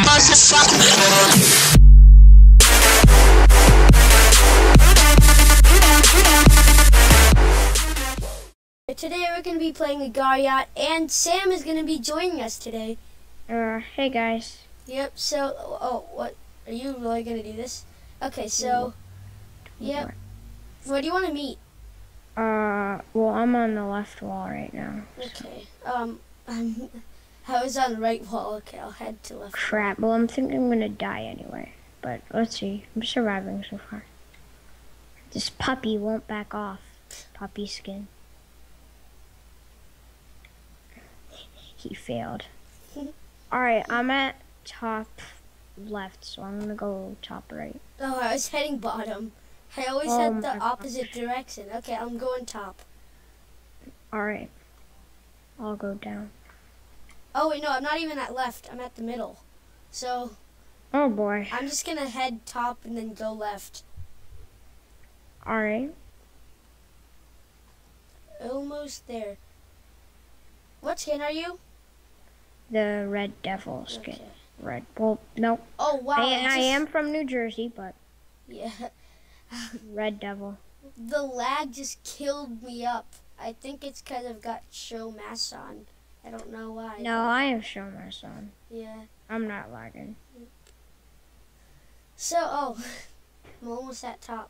Today we're going to be playing the Garyacht, and Sam is going to be joining us today. Hey guys. Yep, so, what, are you really going to do this? Okay, so, yep, where do you want to meet? Well, I'm on the left wall right now. Okay, I was on the right wall. Okay, I'll head to left. Crap, well, I'm thinking I'm gonna die anyway, but let's see. I'm surviving so far. This puppy won't back off. Puppy skin. He failed. Alright, I'm at top left, so I'm gonna go top right. Oh, I was heading bottom. I always head the opposite direction. Okay, I'm going top. Alright. I'll go down. Oh, wait, no, I'm not even at left. I'm at the middle. So, oh boy. I'm just gonna head top and then go left. Alright. Almost there. What skin are you? The Red Devil skin. Okay. Red. Well, no. Oh, wow. I am from New Jersey, but. Yeah. Red Devil. The lag just killed me up. I think it's because I've got show mask on. I don't know why. No, I have show mask on. Yeah. I'm not lagging. So, I'm almost at top.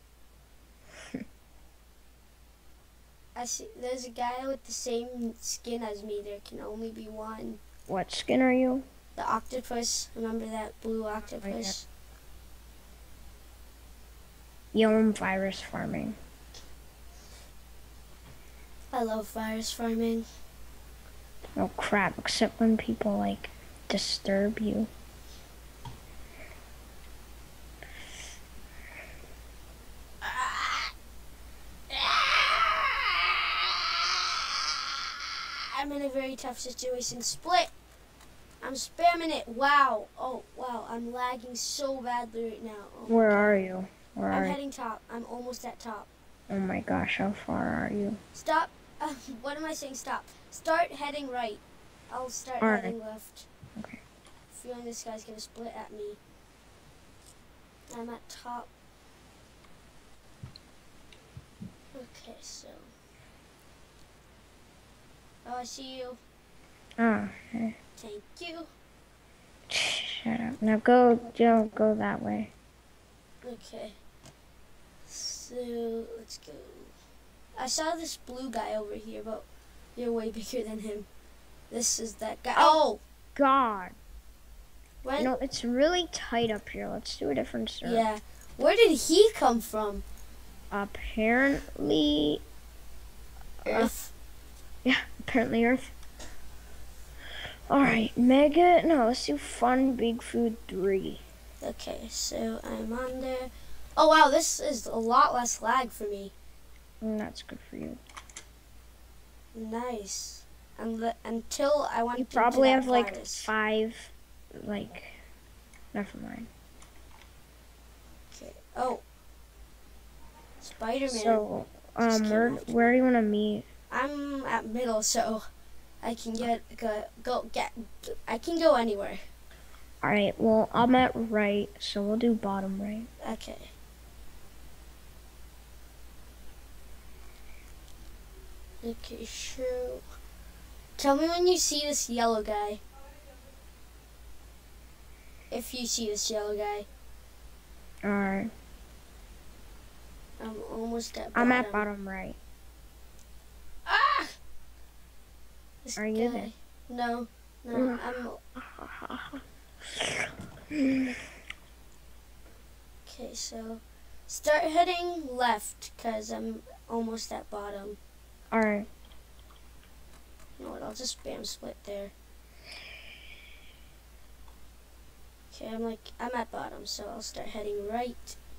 I see. There's a guy with the same skin as me. There can only be one. What skin are you? The octopus. Remember that blue octopus? Yo, I'm virus farming. I love virus farming. Oh crap, except when people like disturb you. I'm in a very tough situation. Split! I'm spamming it. Wow. Oh, wow. I'm lagging so badly right now. Oh, where are you? I'm heading top. I'm almost at top. Oh my gosh, how far are you? Stop. What am I saying? Stop. Start heading right. I'll start heading left. Okay. Feeling this guy's going to split at me. I'm at top. Okay, so. Oh, I see you. Oh, okay. Thank you. Shut up. Now go that way. Okay. So, let's go. I saw this blue guy over here, but you're way bigger than him. This is that guy. Oh! God. When? You know, it's really tight up here. Let's do a different server. Yeah. Where did he come from? Apparently... Earth? Yeah, apparently Earth. Alright, Mega... No, let's do Fun Big Food 3. Okay, so I'm on there. Oh, wow, this is a lot less lag for me. That's good for you. Nice. Until I went You into probably that have like virus. 5, like... Never mind. Okay. Oh. Spider-Man. So, where do you want to meet? I'm at middle, so I can I can go anywhere. Alright, well, I'm at right, so we'll do bottom right. Okay. Okay, sure. Tell me when you see this yellow guy. If you see this yellow guy. Alright. I'm almost at bottom. I'm at bottom right. Ah! This Are you there? No. No, Okay, so start heading left, because I'm almost at bottom. Alright. You know what, I'll just spam split there. Okay, I'm at bottom, so I'll start heading right.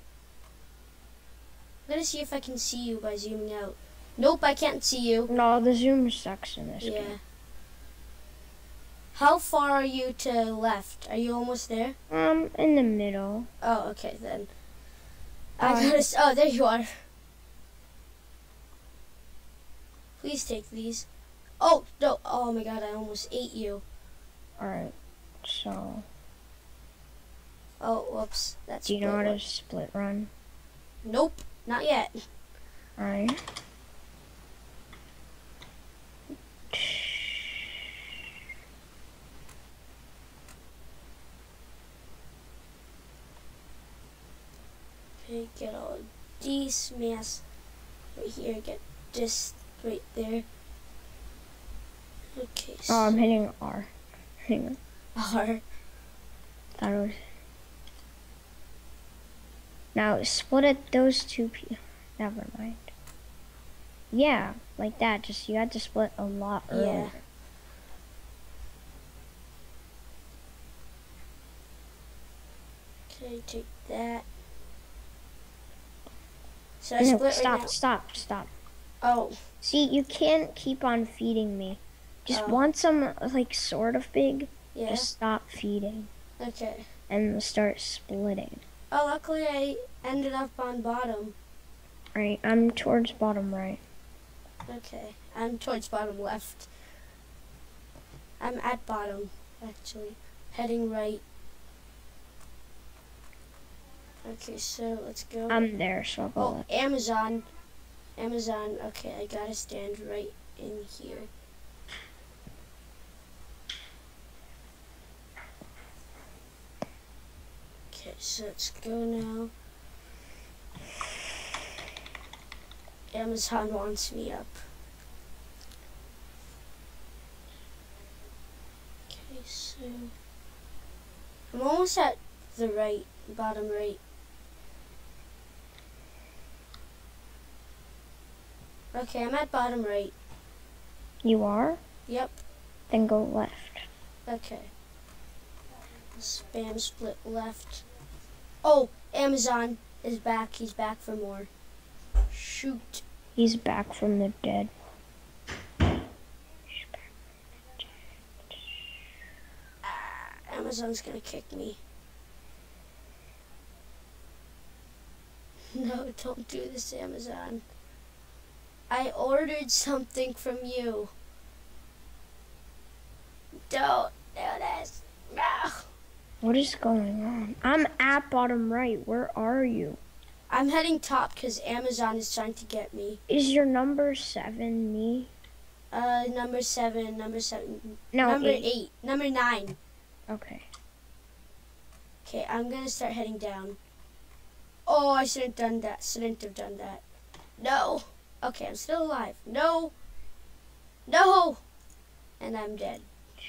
I'm gonna see if I can see you by zooming out. Nope, I can't see you. No, the zoom sucks in this game. How far are you to left? Are you almost there? In the middle. Oh, okay then. Oh, there you are. Please take these. Oh, no. Oh my god, I almost ate you. Alright, so... Oh, whoops. That's. Do you know how to split run? Nope, not yet. Alright. Okay, get all these mass right here. Get this right there. Okay. So Oh, I'm hitting R. Hang on. R. Thought it was. Now split it those two pieces. Never mind. Yeah, like that. Just you had to split a lot earlier. Yeah. Okay, take that. So I No, split stop, right now. stop. Oh. See, you can't keep on feeding me. Just once I'm like sort of big, Yeah. just stop feeding. Okay. And start splitting. Oh, luckily I ended up on bottom. Right, I'm towards bottom right. Okay, I'm towards bottom left. I'm at bottom, actually. Heading right. Okay, so let's go. I'm there, so I'll go Oh, left. Amazon. Amazon, okay, I gotta stand right in here. Okay, so let's go now. Amazon wants me up. Okay, so I'm almost at the right, bottom right. Okay, I'm at bottom right. You are? Yep. Then go left. Okay. Spam split left. Oh, Amazon is back. He's back for more. Shoot. He's back from the dead. Amazon's gonna kick me. No, don't do this, Amazon. I ordered something from you. Don't do this. No. What is going on? I'm at bottom right. Where are you? I'm heading top because Amazon is trying to get me. Is your number 7 me? Number 7. No, Number 8. 8. Number 9. Okay. Okay, I'm gonna start heading down. Oh, I shouldn't have done that. Shouldn't have done that. No. Okay, I'm still alive. No. No. And I'm dead.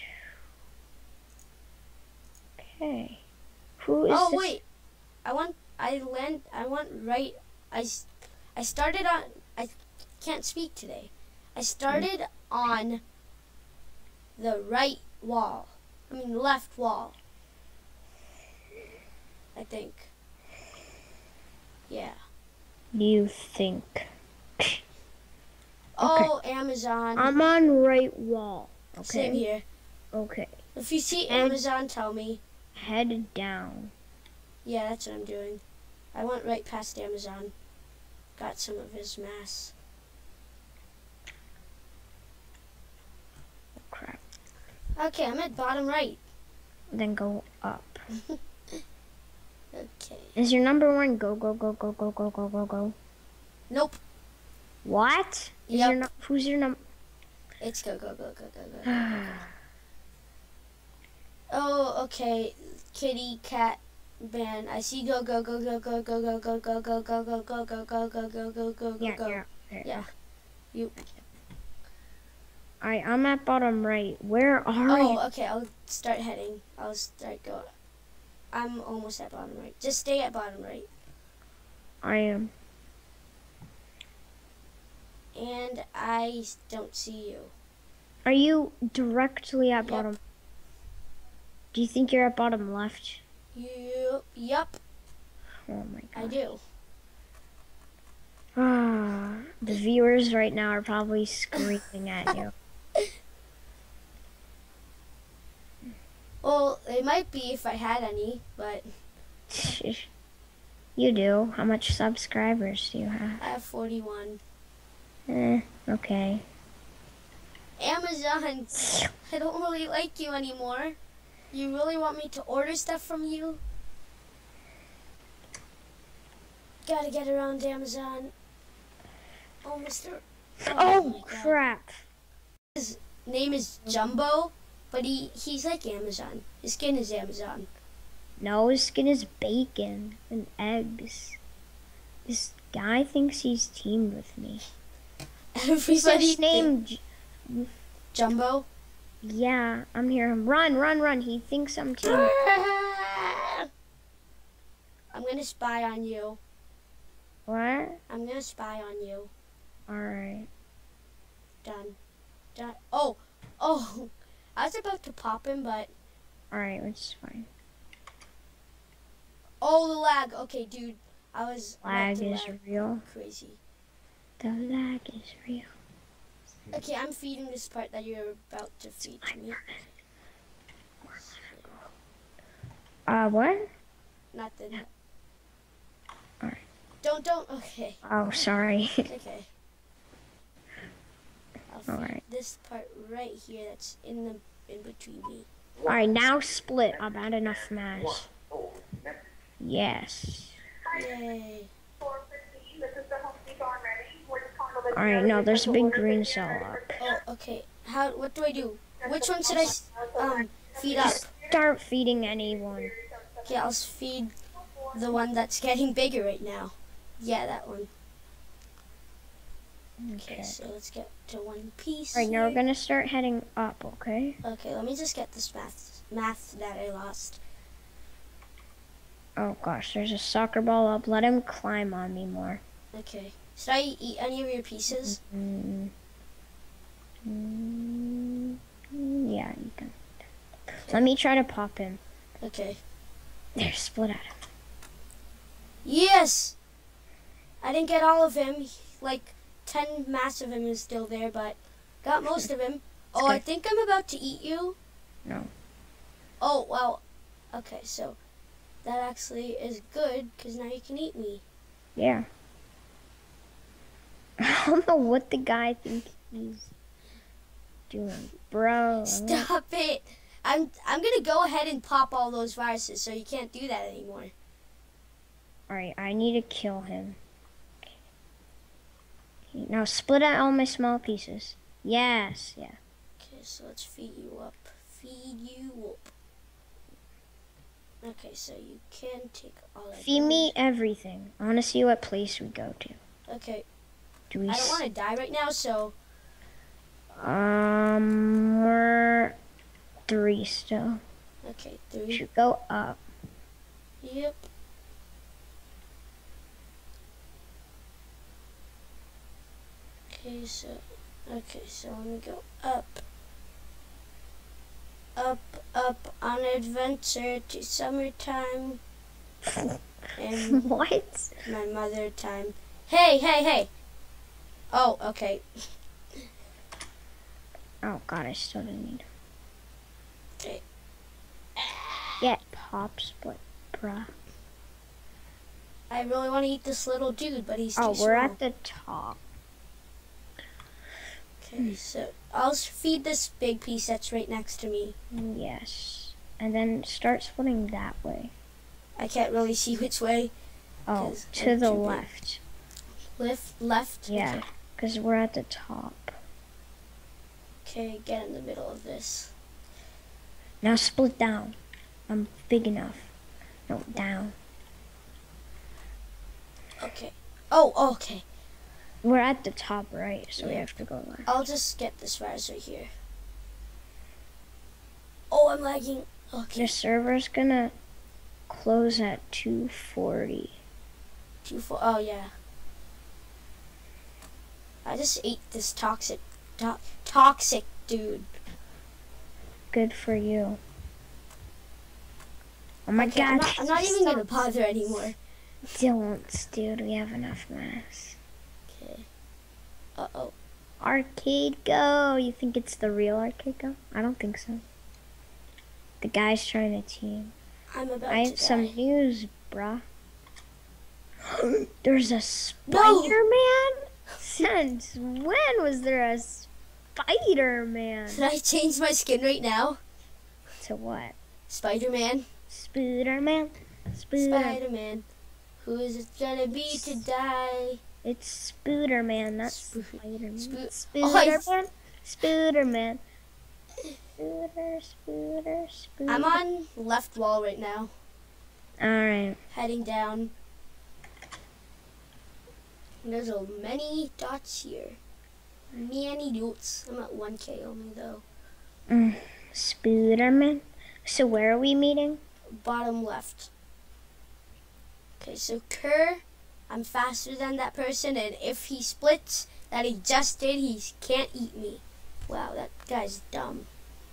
Okay. Who is Oh this? wait. I went right. I started on. I can't speak today. I started on the right wall. I mean left wall. I think. Yeah. You think? Oh, Amazon. I'm on right wall. Okay. Same here. Okay. If you see And- Amazon, tell me. Head down. Yeah, that's what I'm doing. I went right past Amazon. Got some of his mass. Oh, crap. Okay, I'm at bottom right. Then go up. Okay. Is your number 1 go? Nope. What? Is Yep. your who's your number? It's go. Oh, okay. Kitty cat band. I see go. Yeah. Yeah. You. Alright, I'm at bottom right. Where are you? Oh, okay. I'll start heading. I'll start going. I'm almost at bottom right. Just stay at bottom right. I am. And I don't see you. Are you directly at Yep. bottom? Do you think you're at bottom left? Yup. Oh my god. I do. The viewers right now are probably screaming at you. Well, they might be if I had any, but You do. How much subscribers do you have? I have 41. Okay. Amazon, I don't really like you anymore. You really want me to order stuff from you? Gotta get around Amazon. Oh, Mr. Oh, my God. crap. His name is Jumbo, but he's like Amazon. His skin is Amazon. No, his skin is bacon and eggs. This guy thinks he's teamed with me. Everybody His name, Jumbo. yeah, I'm here. Run, run, run. He thinks I'm teamed. I'm gonna spy on you. What? I'm gonna spy on you. Alright. Done. Done. Oh, oh. I was about to pop him, but Alright, it's fine. oh, the lag. Okay, dude. I was about Lag to is lag. real. Crazy. The lag is real. Okay, I'm feeding this part that you're about to feed to me. What? Nothing. Alright. Don't. Okay. Oh, sorry. Okay. I'll feed Alright. this part right here that's in between me. Alright, now split. I've had enough mass. Yes. Yay. Alright, no, there's a big green cell up. Oh, okay. What do I do? Which one should I feed up? Start feeding anyone. Okay, I'll feed the one that's getting bigger right now. Yeah, that one. Okay, so let's get to one piece. Alright, now we're here. gonna start heading up, okay? Okay, let me just get this math that I lost. Oh gosh, there's a soccer ball up. Let him climb on me more. Okay. Should I eat any of your pieces? Yeah, you can. Let me try to pop him. Okay. There, split at him. Yes! I didn't get all of him. Like 10 mass of him is still there, but got most of him. Oh, I think I'm about to eat you. No. Oh, well, okay, so that actually is good because now you can eat me. Yeah. I don't know what the guy thinks he's doing, bro. Stop it. I'm gonna go ahead and pop all those viruses, so you can't do that anymore. Alright, I need to kill him. Okay, now split out all my small pieces. Yes, yeah. Okay, so let's feed you up. Feed you up. Okay, so you can take all of Feed me everything. I want to see what place we go to. Okay, Do we? I don't want to die right now, so We're 3 still. okay, We 3. should go up. Yep. Okay, so let me go up. Up on adventure to summertime. And What? my mother time. Hey! Oh, okay. Oh god, I still didn't need. Okay. Get pop split, bruh. I really want to eat this little dude, but he's too Oh, small. we're at the top. Okay, so I'll feed this big piece that's right next to me. Yes. And then start splitting that way. I can't really see which way. Oh, 'Cause to I'm the too big. left. Left? Yeah, because we're at the top. Okay, get in the middle of this. Now split down. I'm big enough. No, down. Okay. Oh, okay. We're at the top right, so we Yeah. have to go left. I'll just get this virus right here. Oh, I'm lagging. Okay. The server's gonna close at 2:40. Oh, yeah. I just ate this toxic dude. Good for you. Oh my Okay, god. I'm not even gonna bother anymore. Don't, dude. We have enough mass. Okay. Uh-oh. Arcade Go. You think it's the real Arcade Go? I don't think so. The guy's trying to team. I'm about I to have some die. news, bruh. There's a Spider-Man? Since when was there a Spider-Man? Should I change my skin right now? To what? Spider-Man. Spider-Man? Spider-Man. Spider-Man. Who is it gonna be to die? It's Spooderman, not Spoo- Spider-Man. Spoo- Spooderman. Spooderman. Spooder. I'm on left wall right now, Alright. heading down. There's so many dots here. Many dots. I'm at 1K only though. Spooderman. So where are we meeting? Bottom left. Okay, so Kerr, I'm faster than that person, and if he splits that he just did, he can't eat me. Wow, that guy's dumb.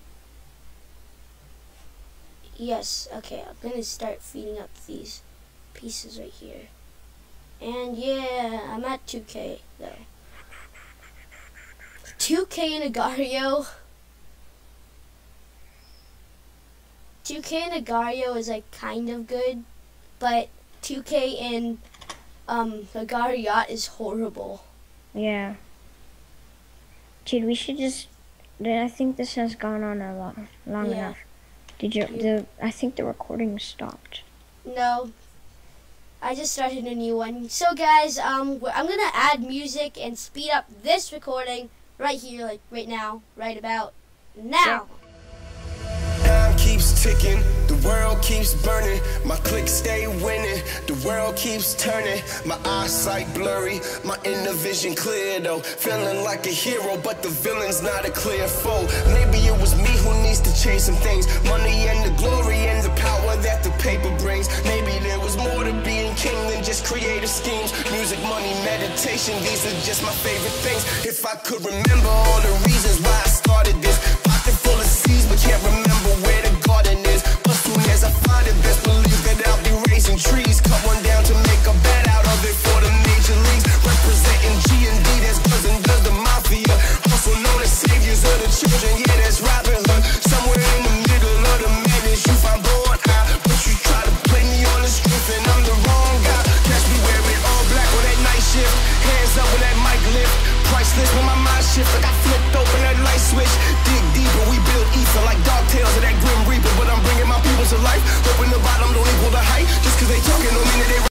Yes, okay, I'm gonna start feeding up these pieces right here. And yeah, I'm at 2K though. 2K in Agario. 2K in Agario is like kind of good, but 2K in Agariot is horrible. Yeah. Dude, we should just... I think this has gone on a lot long Yeah. enough. I think the recording stopped. No, I just started a new one. So guys, I'm gonna add music and speed up this recording right here, like right now, right about now. Time keeps ticking, the world keeps burning, my clicks stay winning, the world keeps turning, my eyesight blurry, my inner vision clear though, feeling like a hero, but the villain's not a clear foe. Maybe it was me who needs to change some things, money and the glory and the power that the paper brings. Maybe there was more to being king than just creative schemes, music, money, meditation, these are just my favorite things. If I could remember all the reasons why I started this, pocket full of seeds but can't remember where the garden is. But soon as I find it, best believe that I'll be raising trees. Cut one down to make a bed out of it for the major leagues. Representing G&D, that's cousin does the mafia. Also known as saviors of the children, yeah, that's Robin Hood. Somewhere in the middle of the madness, you find born out. But you try to play me on the strength and I'm the wrong guy. Catch me wearing all black on that night shift. Hands up when that mic lift. Priceless when my mind shift, like I flipped open that light switch. Dig deeper, we build ether like dog tails of that grim reaper. But I'm bringing my people to life.